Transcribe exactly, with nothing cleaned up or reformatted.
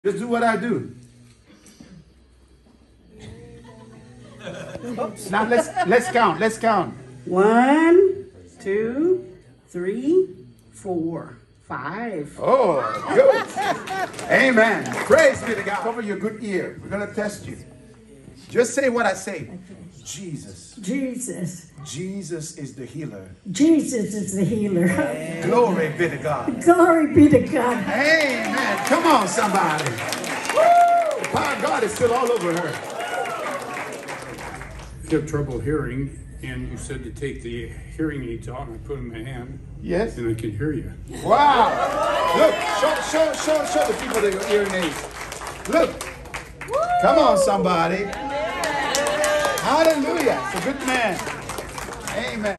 Just do what I do. Now let's let's count. Let's count. One, two, three, four, five. Oh, good. Amen. Praise be to God. Cover your good ear. We're gonna test you. Just say what I say. Jesus. Jesus. Jesus is the healer. Jesus is the healer. Glory be to God. Glory be to God. Amen. Come on, somebody. Woo! The power of God is still all over her. You have trouble hearing, and you said to take the hearing aids out, and I put them in my hand. Yes. And I can hear you. Wow. Look, show, show, show, show the people the hearing aids. Look. Come on, somebody. Hallelujah. It's a good man. Amen.